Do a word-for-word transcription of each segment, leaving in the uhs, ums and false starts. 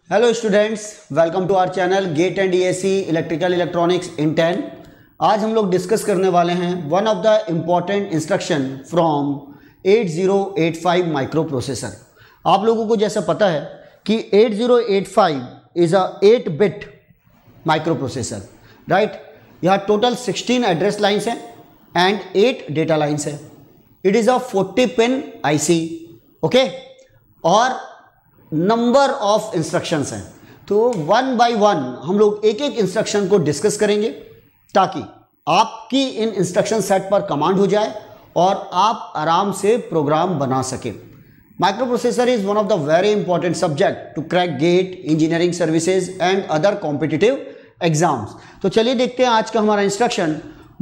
Hello students, welcome to our channel GATE and ESE electrical electronics in ten. आज हम लोग discuss करने वाले हैं one of the important instruction from eight zero eight five microprocessor. आप लोगों को जैसा पता है कि eight zero eight five is a eight bit microprocessor, right. यहाँ टोटल सिक्सटीन एड्रेस लाइन्स हैं एंड एट डेटा लाइन्स हैं। It is a forty pin IC, okay. और नंबर ऑफ इंस्ट्रक्शंस हैं, तो वन बाय वन हम लोग एक एक इंस्ट्रक्शन को डिस्कस करेंगे ताकि आपकी इन इंस्ट्रक्शन सेट पर कमांड हो जाए और आप आराम से प्रोग्राम बना सकें। Microprocessor is one of the very important subject to crack GATE, engineering services and other competitive exams. तो चलिए देखते हैं आज का हमारा instruction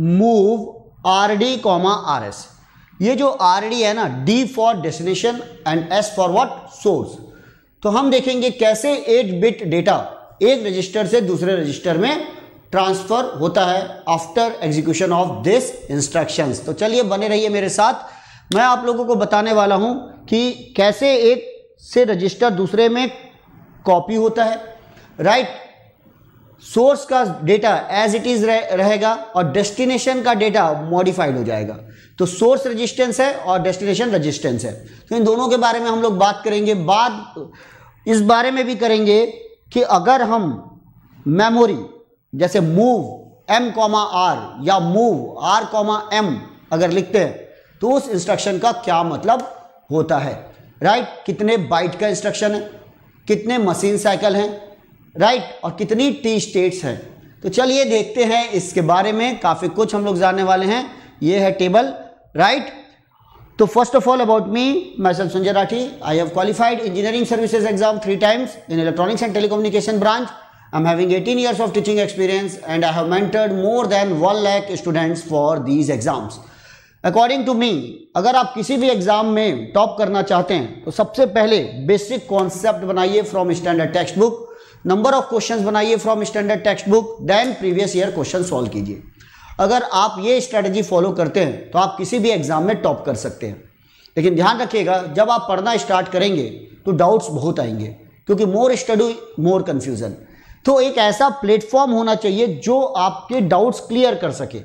move R D comma R S. ये जो आर डी है ना, D for destination and S for what, source. तो हम देखेंगे कैसे एट बिट डेटा एक रजिस्टर से दूसरे रजिस्टर में ट्रांसफर होता है after execution of this instructions. तो चलिए बने रहिए मेरे साथ। मैं आप लोगों को बताने वाला हूं कि कैसे एक से रजिस्टर दूसरे में कॉपी होता है, राइट। सोर्स का डेटा एज इट इज रहेगा और डेस्टिनेशन का डेटा मॉडिफाइड हो जाएगा। तो सोर्स रेजिस्टेंस है और डेस्टिनेशन रेजिस्टेंस है। तो इन दोनों के बारे में हम लोग बात करेंगे। बाद इस बारे में भी करेंगे कि अगर हम मेमोरी जैसे मूव एम कॉमा आर या मूव आर कॉमा एम अगर लिखते हैं तो उस इंस्ट्रक्शन का क्या मतलब होता है, राइट। कितने बाइट का इंस्ट्रक्शन है, कितने मशीन साइकिल हैं, राइट, और कितनी टी स्टेट्स हैं। तो चलिए देखते हैं इसके बारे में। काफ़ी कुछ हम लोग जानने वाले हैं। ये है टेबल, राइट। तो first of all about me, myself Sanjay Rathi. I have qualified engineering services exam three times in electronics and telecommunication branch. I am having eighteen years of teaching experience and I have mentored more than one lakh students for these exams. According to me, अगर आप किसी भी exam में top करना चाहते हैं तो सबसे पहले बेसिक कॉन्सेप्ट बनाइए from standard textbook, number of questions बनाइए from standard textbook, then previous year question solve कीजिए। अगर आप ये स्ट्रेटजी फॉलो करते हैं तो आप किसी भी एग्जाम में टॉप कर सकते हैं। लेकिन ध्यान रखिएगा, जब आप पढ़ना स्टार्ट करेंगे तो डाउट्स बहुत आएंगे, क्योंकि मोर स्टडी मोर कन्फ्यूजन। तो एक ऐसा प्लेटफॉर्म होना चाहिए जो आपके डाउट्स क्लियर कर सके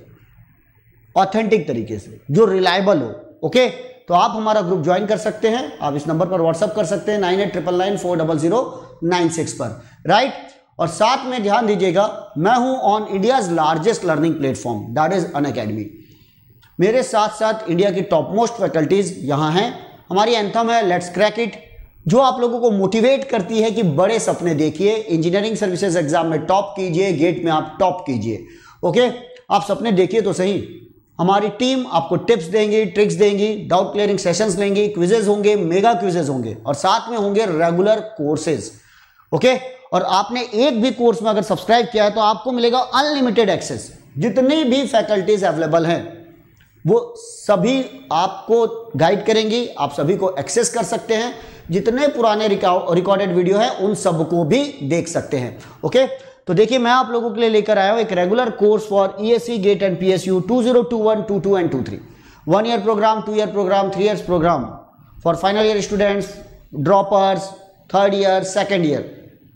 ऑथेंटिक तरीके से, जो रिलायबल हो, ओके। तो आप हमारा ग्रुप ज्वाइन कर सकते हैं। आप इस नंबर पर व्हाट्सअप कर सकते हैं nine eight triple nine four double zero nine six पर, राइट। और साथ में ध्यान दीजिएगा, मैं हूं on India's largest learning platform, that is Unacademy. मेरे साथ साथ इंडिया की टॉप मोस्ट फैकल्टीज यहां हैं। हमारी एंथम है लेट्स क्रैक इट, जो आप लोगों को मोटिवेट करती है कि बड़े सपने देखिए, इंजीनियरिंग सर्विसेज एग्जाम में टॉप कीजिए, गेट में आप टॉप कीजिए, ओके। आप सपने देखिए तो सही। हमारी टीम आपको टिप्स देंगी, ट्रिक्स देंगी, डाउट क्लियरिंग सेशंस लेंगी, क्विजेज होंगे, मेगा क्विजेज होंगे और साथ में होंगे रेगुलर कोर्सेज, ओके। और आपने एक भी कोर्स में अगर सब्सक्राइब किया है तो आपको मिलेगा अनलिमिटेड एक्सेस। जितनी भी फैकल्टीज अवेलेबल हैं वो सभी आपको गाइड करेंगी, आप सभी को एक्सेस कर सकते हैं। जितने पुराने रिकॉर्डेड वीडियो हैं उन सबको भी देख सकते हैं, ओके। तो देखिए, मैं आप लोगों के लिए लेकर आया हूं एक regular course for ESE, GATE and PSU two zero two one, two two and two three. One year program, two year program, three years program for final year students, droppers, third year, second year.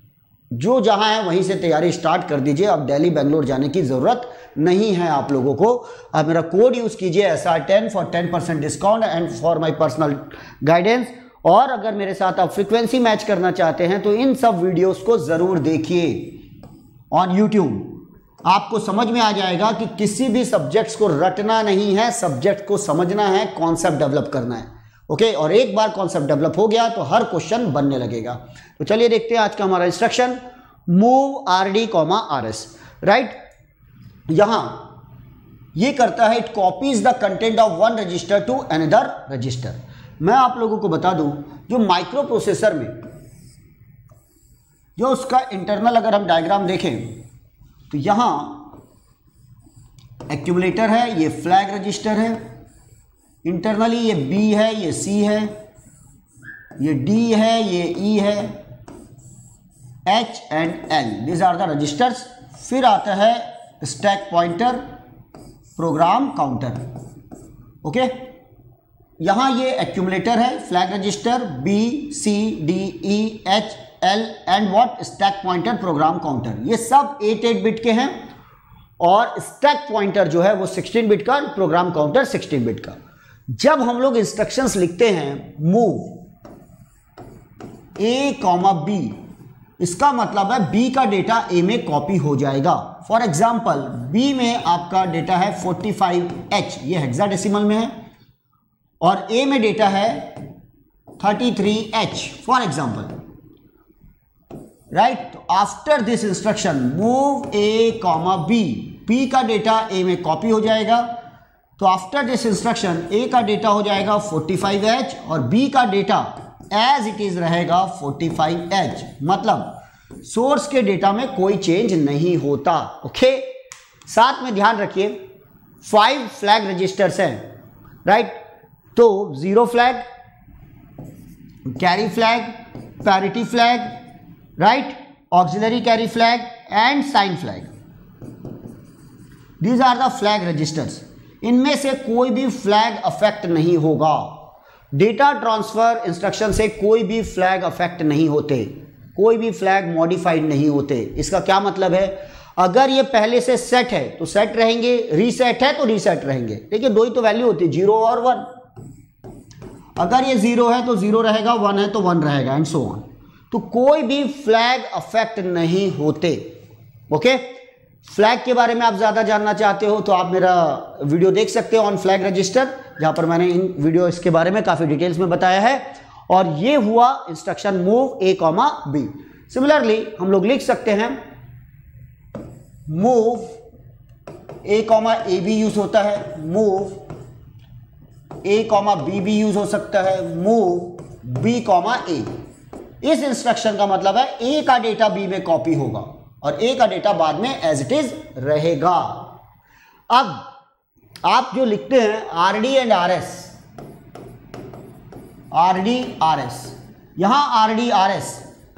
जो जहां है वहीं से तैयारी start कर दीजिए। अब दिल्ली बेंगलोर जाने की जरूरत नहीं है आप लोगों को। आप मेरा कोड यूज कीजिए S R ten for ten percent discount and for my personal guidance. और अगर मेरे साथ आप फ्रीक्वेंसी मैच करना चाहते हैं तो इन सब वीडियोस को जरूर देखिए ऑन यूट्यूब। आपको समझ में आ जाएगा कि किसी भी सब्जेक्ट्स को रटना नहीं है, सब्जेक्ट को समझना है, कॉन्सेप्ट डेवलप करना है, ओके। और एक बार कॉन्सेप्ट डेवलप हो गया तो हर क्वेश्चन बनने लगेगा। तो चलिए देखते हैं आज का हमारा instruction move R D comma R S, right. यहां ये करता है, it copies the content of one register to another register. मैं आप लोगों को बता दूं, जो माइक्रो प्रोसेसर में जो उसका इंटरनल अगर हम डायग्राम देखें तो यहां एक्यूमुलेटर है, ये फ्लैग रजिस्टर है, इंटरनली ये B है, ये C है, ये D है, ये E है, H and L, this are the registers. फिर आता है stack pointer, program counter, okay. यहां ये एक्यूमुलेटर है, flag register B, C, D, E, H, L and what stack pointer program counter, ये सब एट एट बिट के हैं और स्टैक पॉइंटर जो है वो सिक्सटीन बिट का, प्रोग्राम काउंटर सिक्सटीन बिट का। जब हम लोग इंस्ट्रक्शंस लिखते हैं मूव ए कॉमा बी, इसका मतलब है बी का डेटा ए में कॉपी हो जाएगा। फॉर एग्जाम्पल बी में आपका डेटा है फोर्टी फाइव एच, ये हेक्साडेसिमल में है, और ए में डेटा है thirty three H for example, right. तो after this instruction move A comma B, B का डेटा ए में कॉपी हो जाएगा। तो आफ्टर दिस इंस्ट्रक्शन ए का डेटा हो जाएगा फोर्टी फाइव एच और बी का डेटा एज इट इज रहेगा फोर्टी फाइव एच, मतलब सोर्स के डेटा में कोई चेंज नहीं होता। ओके, साथ में ध्यान रखिए फाइव फ्लैग रजिस्टर्स हैं, राइट। तो zero flag, carry flag, parity flag, right, auxiliary carry flag and sign flag, these are the flag registers. इनमें से कोई भी फ्लैग अफेक्ट नहीं होगा, डेटा ट्रांसफर इंस्ट्रक्शन से कोई भी फ्लैग अफेक्ट नहीं होते, कोई भी फ्लैग मॉडिफाइड नहीं होते। इसका क्या मतलब है, अगर ये पहले से सेट है तो सेट रहेंगे, रीसेट है तो रीसेट रहेंगे। देखिए दो ही तो वैल्यू होती है, जीरो और वन। अगर ये जीरो है तो जीरो रहेगा, वन है तो वन रहेगा एंड सो ऑन। तो कोई भी फ्लैग अफेक्ट नहीं होते। ओके, फ्लैग के बारे में आप ज़्यादा जानना चाहते हो तो आप मेरा वीडियो देख सकते हो ऑन फ्लैग रजिस्टर, जहाँ पर मैंने इन वीडियो इसके बारे में काफ़ी डिटेल्स में बताया है। और ये हुआ instruction move A comma B. Similarly हम लोग लिख सकते हैं मूव ए कॉमा ए भी यूज होता है, मूव ए कॉमा बी भी यूज हो सकता है, मूव बी कॉमा ए। इस इंस्ट्रक्शन का मतलब है ए का डेटा बी में कॉपी होगा और ए का डेटा बाद में एज इट इज रहेगा। अब आप जो लिखते हैं R D and R S, R D R S, यहां R D R S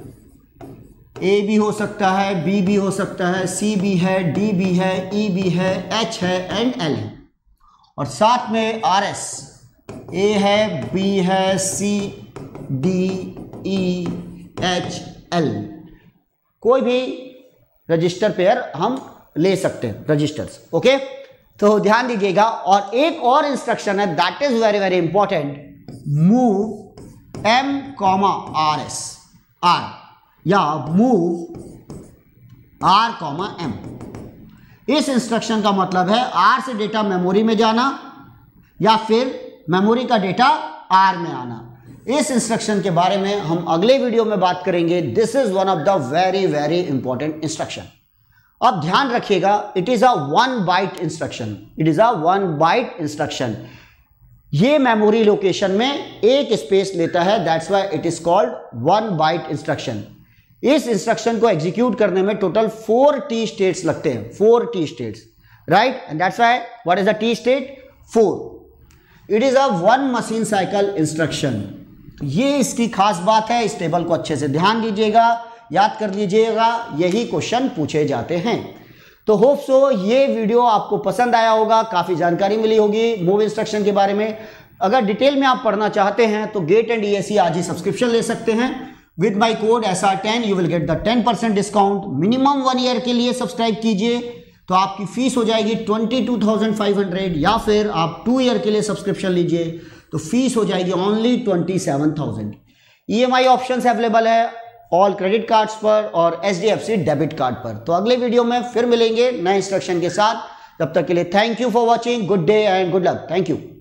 A भी हो सकता है, बी भी हो सकता है, सी भी है, डी भी है, ई भी है, एच है एंड एल है, और साथ में आर एस ए है, बी है, C, D, E, H, L, कोई भी रजिस्टर पेयर हम ले सकते हैं रजिस्टर्स। ओके, तो ध्यान दीजिएगा। और एक और इंस्ट्रक्शन है that is very very important, move M comma R S, R, या मूव आर कॉमा एम। इस इंस्ट्रक्शन का मतलब है आर से डेटा मेमोरी में जाना या फिर मेमोरी का डेटा आर में आना। इस इंस्ट्रक्शन के बारे में हम अगले वीडियो में बात करेंगे। This is one of the very very important instruction. अब ध्यान रखिएगा, it is a one byte instruction, it is a one byte instruction. ये मेमोरी लोकेशन में एक स्पेस लेता है, that's why it is called one byte instruction. इस instruction को एग्जीक्यूट करने में टोटल फोर टी स्टेट्स लगते हैं, four T states, right, and that's why what is the T state, four. It is a one machine cycle instruction. ये इसकी खास बात है, इस टेबल को अच्छे से ध्यान दीजिएगा, याद कर लीजिएगा, यही क्वेश्चन पूछे जाते हैं। तो होप सो ये वीडियो आपको पसंद आया होगा, काफ़ी जानकारी मिली होगी मूव इंस्ट्रक्शन के बारे में। अगर डिटेल में आप पढ़ना चाहते हैं तो गेट एंड ईएसई आज ही सब्सक्रिप्शन ले सकते हैं। With my code S R ten you will get the ten percent discount. Minimum one year के लिए सब्सक्राइब कीजिए तो आपकी फीस हो जाएगी twenty two thousand five hundred, या फिर आप टू ईयर के लिए सब्सक्रिप्शन लीजिए तो फीस हो जाएगी only twenty seven thousand. E M I option available है ऑल क्रेडिट कार्ड्स पर और H D F C debit card पर। तो अगले वीडियो में फिर मिलेंगे नए इंस्ट्रक्शन के साथ। तब तक के लिए thank you for watching, good day and good luck, thank you.